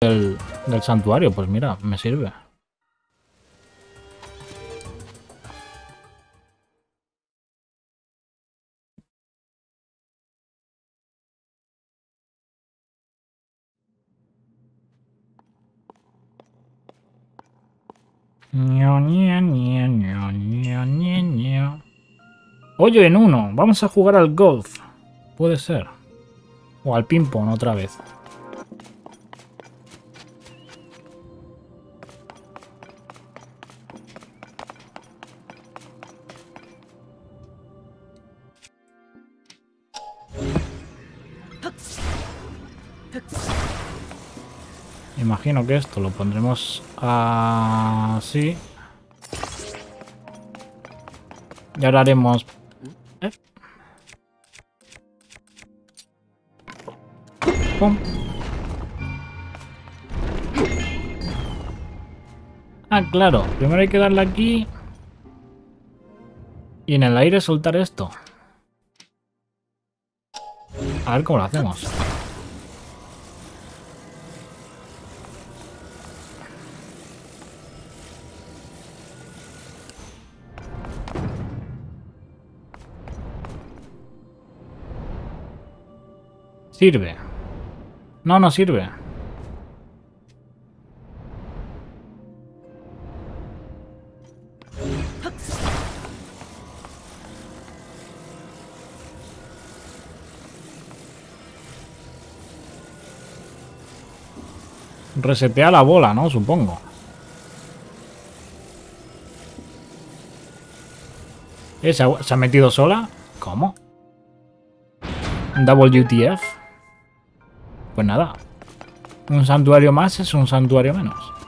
del santuario. Pues mira, me sirve. Oye, en uno. Vamos a jugar al golf. Puede ser. O al ping-pong otra vez. Imagino que esto lo pondremos así. Y ahora haremos... ¡Pum! Ah, claro. Primero hay que darle aquí. Y en el aire soltar esto. A ver cómo lo hacemos. Sirve. No, no sirve. Resetea la bola, ¿no? Supongo. ¿Se ha metido sola? ¿Cómo? WTF. Pues nada. Un santuario más es un santuario menos.